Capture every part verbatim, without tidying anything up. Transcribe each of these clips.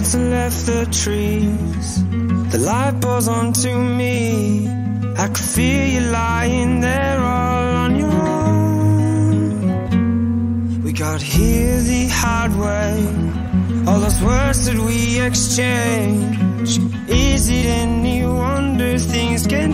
birds and left the trees. The light pours onto me. I could feel you lying there all on your own. We got here the hard way. All those words that we exchange. Is it any wonder things get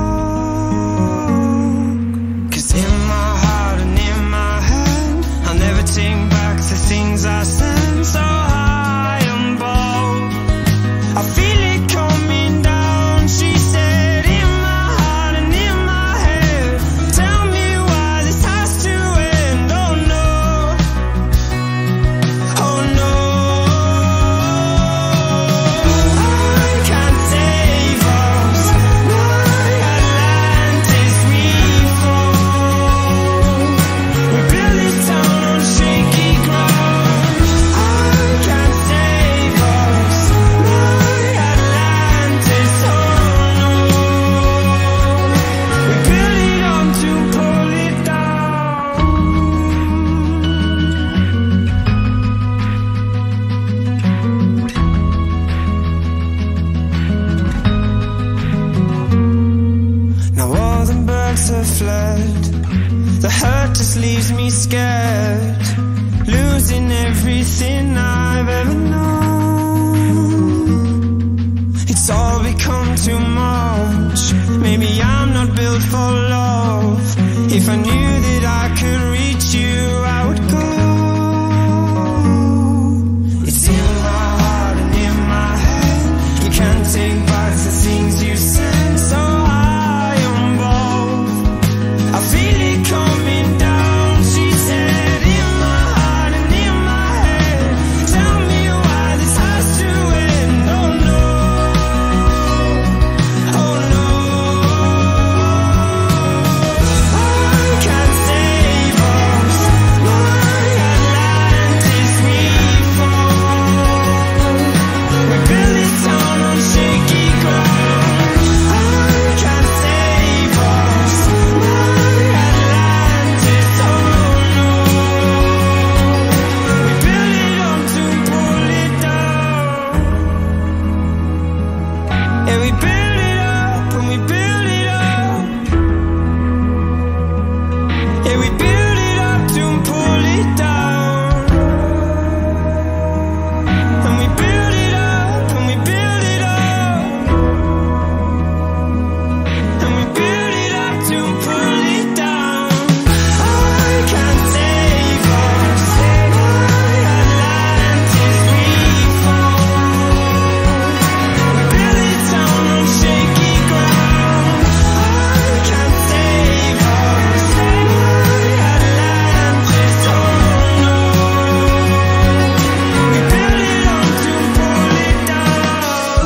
cold? 'Cause in my heart and in my head, I'll never take back the things I said. So high and bold, I feel it coming down. She said, in my heart and in my head, tell me why this has to end. Oh no, oh no, I can't save us. My Atlantis, we fall. We build this town on shaky ground. I can't save us. My Atlantis, oh no. We build it up to pull it down. Now all the birds have fled. The hurt just leaves me scared, losing everything I've ever known. It's all become too much. Maybe I'm not built for love. If I knew that I could reach you, I would go. It's in my heart and in my head. You can't take back the things you said. So high on both, I feel it coming down. She said, in my heart and in my head, tell me why this has to end. Oh no, oh no, I can't save us. My Atlantis, we fall. We build this town on shaky ground. I can't save us. My Atlantis, oh no. We build it up to pull it down. Yeah, we build it up and we build it up. Yeah, we build it up to pull it down. And we build it up and we build it up. And we build it up to pull it down. I can't save us. My Atlantis, we fall. We build this town on shaky ground. I can't save us. My Atlantis, oh no. We build it up to pull it down.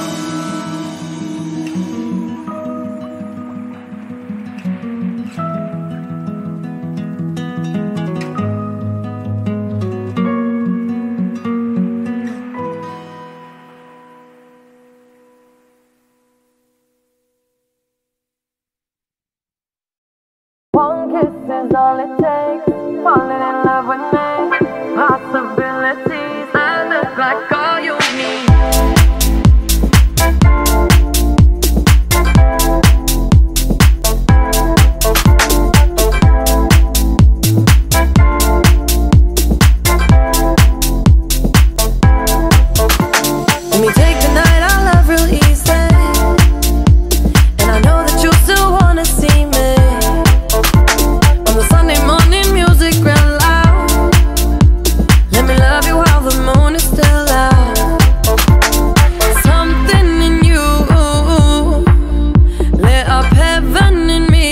One kiss is all it takes. Falling in love with me. Possibilities. I look like all you need. Let me take the night, I love real easy. And I know that you still wanna see me. On the Sunday morning, music real loud. Let me love you while the moon is still out. Something in you lit up heaven in me.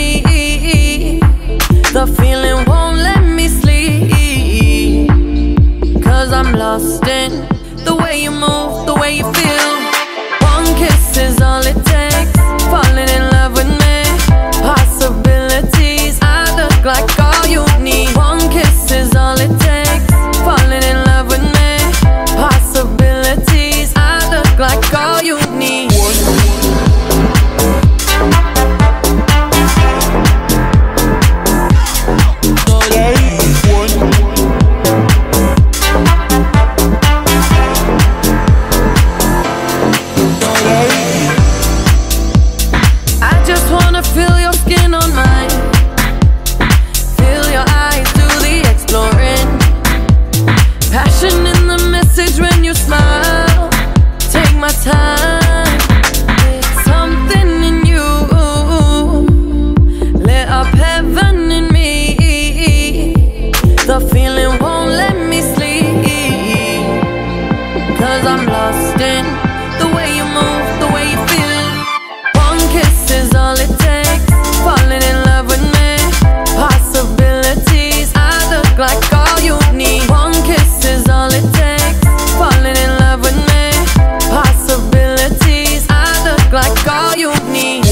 The feeling won't let me sleep, 'cause I'm lost in the way you move, the way you feel. One kiss is all it takes. Falling in love with me. Possibilities. I look like all you need. One kiss is all it takes. Falling in love with me. Possibilities. I look like all you need. like all you need.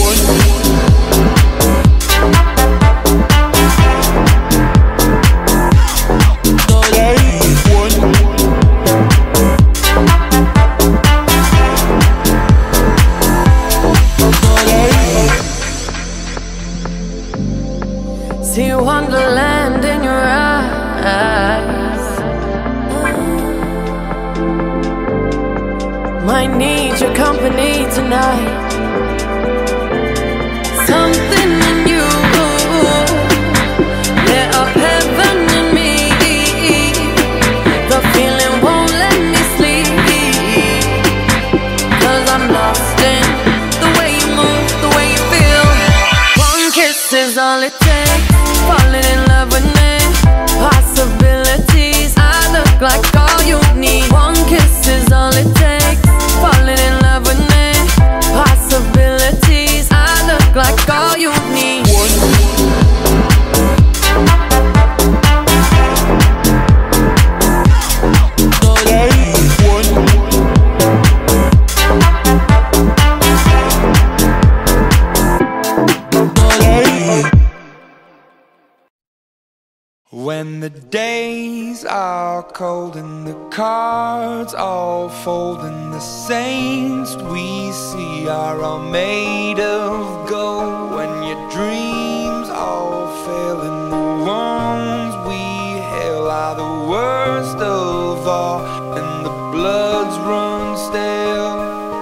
See wonderland in your eyes. Might need your company tonight. Something in you lit up heaven in me. The feeling won't let me sleep, 'cause I'm lost in the way you move, the way you feel. One kiss is all it takes. Falling in love with me. Possibilities, I look like all you need. One kiss is all it takes. Falling in love with me. Possibilities, I look like all you need. When the days are cold and the cards all fold and the saints we see are all made of gold, when your dreams all fail and the ones we hail are the worst of all and the bloods run stale,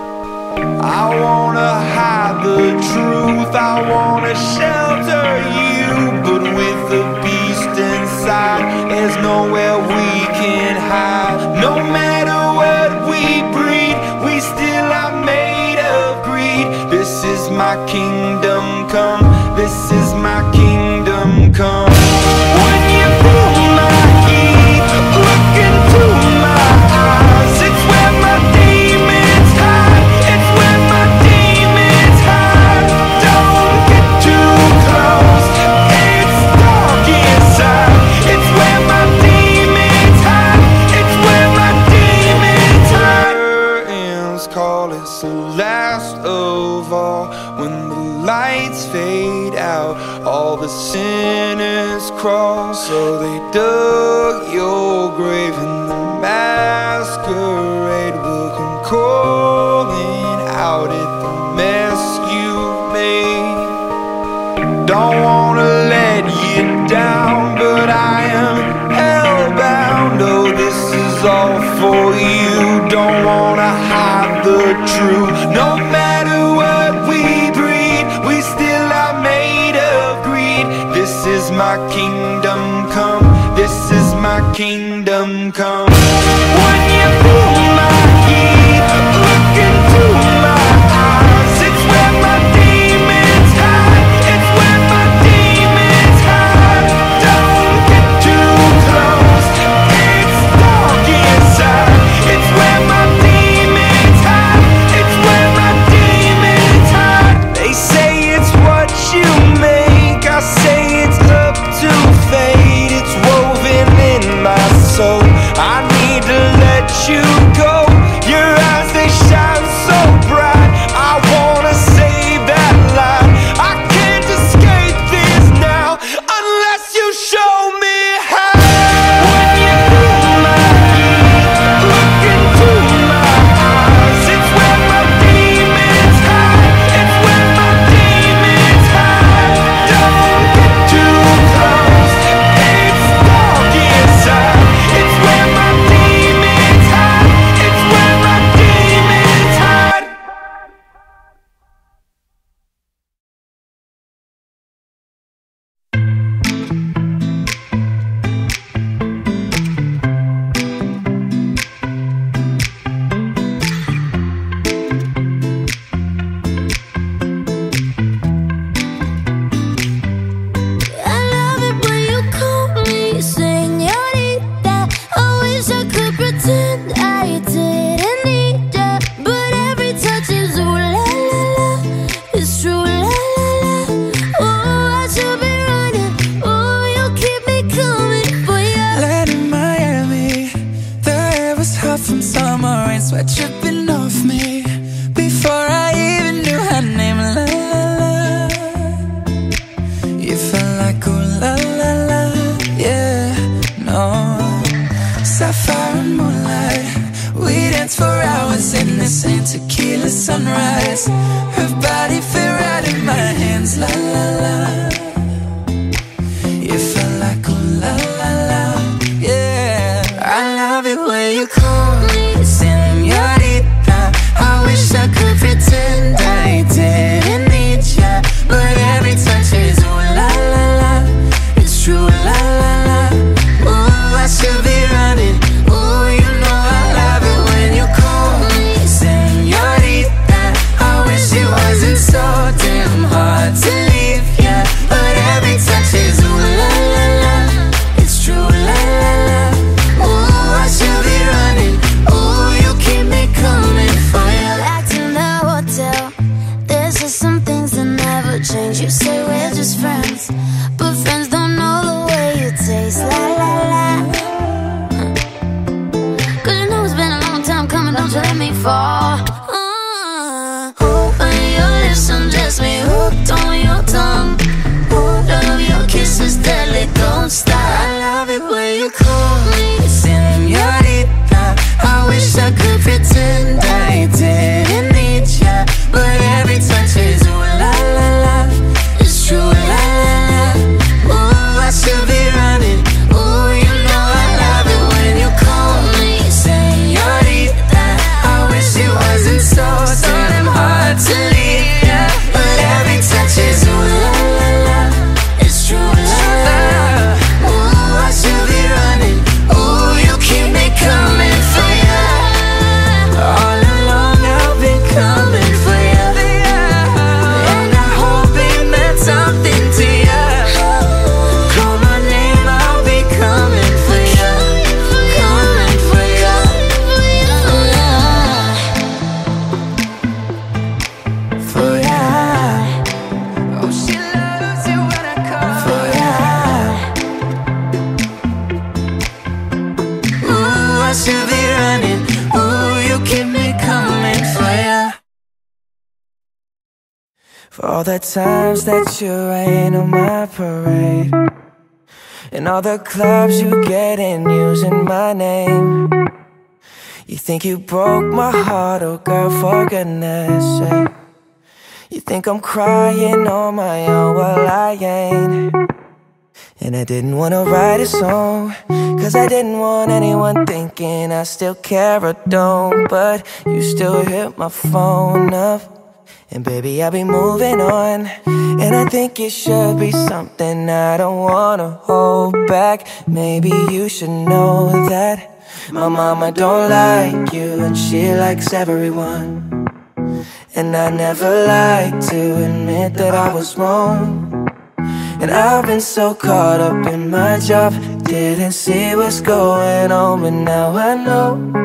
I wanna hide the truth, I wanna shelter you, but with the beast inside, there's nowhere we can hide. No matter what we breed, we still are made of greed. This is my kingdom come, this is my kingdom come. When you feel my heat, look into my eyes, it's where my demons hide, it's where my demons hide. Don't get too close, it's dark inside, it's where my demons hide, it's where my demons hide. Curtains call, it's the last of all. When the lights fade out, all the sinners crawl. So they dug your grave and the masquerade will come calling out at the mess you've made. Don't wanna let you down, but I am hellbound. Oh, this is all for you. Don't wanna hide the truth. No matter what we breed, we still are made of greed. This is my kingdom come, this is my kingdom come. When you feel my heat, sunrise. Her body fit right in my hands, la la la. You felt like oh la la la, yeah. I love it when you call me señorita. I wish I could pretend I didn't need ya, but every touch is ooh la la la. It's true, la la la. Ooh, I should be running. Ooh, you know I love it when you call me señorita. I wish it wasn't so damn hard to leave ya, but every touch is ooh la la la. It's true, la la la. Ooh, I should be running. Ooh, you keep me coming for ya. Back to the hotel. There's just some things that never change. You say we're just friends, but friends don't know the way you taste. La la la. Cause you know it's been a long time coming, don't you let me fall. uh, Open your lips, undress me, hooked on your tongue. Oh, love your kisses deadly, don't stop. I love it when you call me señorita. I wish I could pretend I didn't need ya, but every touch is ooh la la la. It's true, la la la. Ooh, I should be running. Ooh, you know I love it when you call me señorita. I wish it wasn't so damn hard to leave ya, but every touch is ooh la la la. It's true, la la la. Ooh, I should be running. Ooh, you keep me coming for ya. All along I've been coming for ya, and I hope it meant something to ya. Call my name, I'll be coming for ya, coming for ya. For ya. Oh, she loves it when I call for ya. Ooh, I should be running. Ooh, you keep me coming for ya. For all the times that you rain on my parade, and all the clubs you get in using my name. You think you broke my heart, oh girl, for goodness sake. You think I'm crying on my own, well I ain't. And I didn't wanna write a song, cause I didn't want anyone thinking I still care or don't. But you still hit my phone up, and baby, I'll be moving on. And I think it should be something I don't wanna hold back. Maybe you should know that my mama don't like you, and she likes everyone. And I never like to admit that I was wrong. And I've been so caught up in my job, didn't see what's going on, but now I know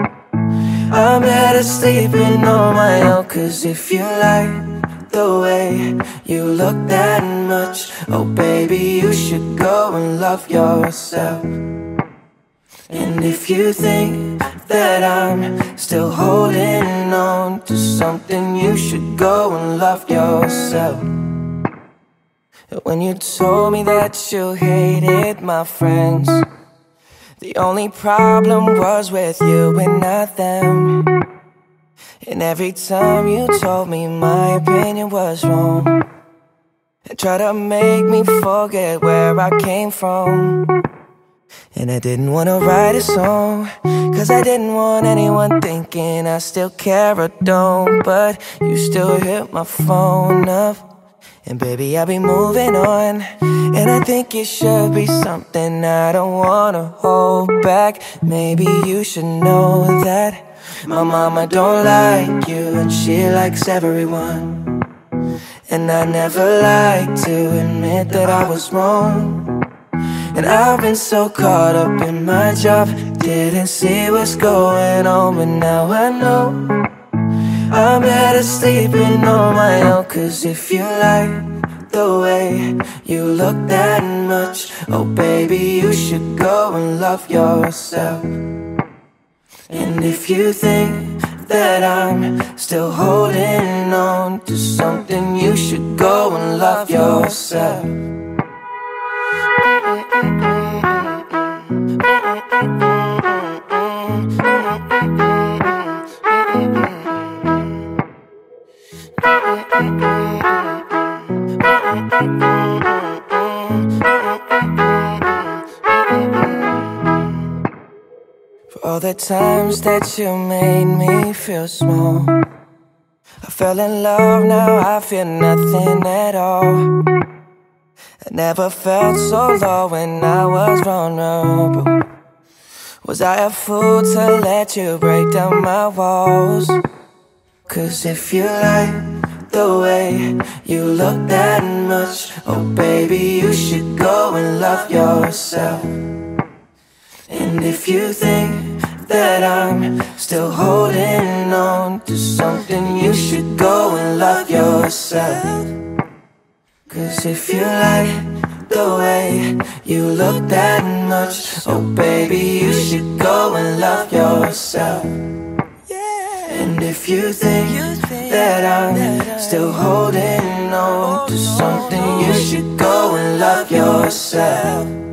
I'm better sleeping on my own. Cause if you like the way you look that much, oh baby, you should go and love yourself. And if you think that I'm still holding on to something, you should go and love yourself. When you told me that you hated my friends, the only problem was with you and not them. And every time you told me my opinion was wrong, and tried to make me forget where I came from. And I didn't wanna write a song, cause I didn't want anyone thinking I still care or don't. But you still hit my phone up, and baby, I'll be moving on. And I think it should be something I don't wanna hold back. Maybe you should know that my mama don't like you, and she likes everyone. And I never like to admit that I was wrong. And I've been so caught up in my job, didn't see what's going on, but now I know I'm better sleeping on my own. Cause if you like the way you look that much, oh baby, you should go and love yourself. And if you think that I'm still holding on to something, you should go and love yourself. For all the times that you made me feel small, I fell in love, now I feel nothing at all. I never felt so low when I was vulnerable. Was I a fool to let you break down my walls? Cause if you like the way you look that much, oh baby, you should go and love yourself. And if you think that I'm still holding on to something, you should go and love yourself. Cause if you like the way you look that much, oh baby, you should go and love yourself. And if you think that I'm still holding on to something, you should go and love yourself.